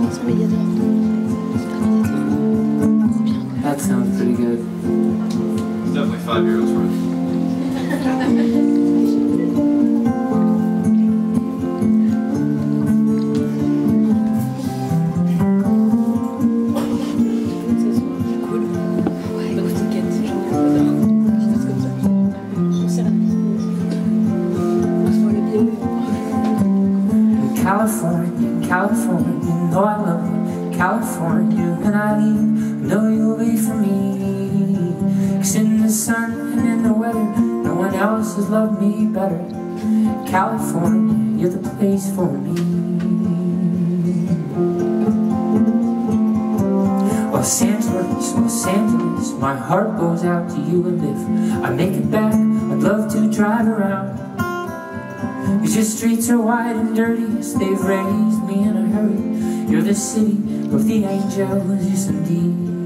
That sounds pretty good. It's definitely €5 worth. California, California, know I love you. California, when I leave, know you'll wait for me. 'Cause in the sun and in the weather, no one else has loved me better. California, you're the place for me. Los Angeles, Los Angeles, my heart goes out to you. And if I make it back, I'd love to drive around. 'Cause your streets are wide and dirty, so they've raised me in a hurry. You're the city of the angels, yes indeed.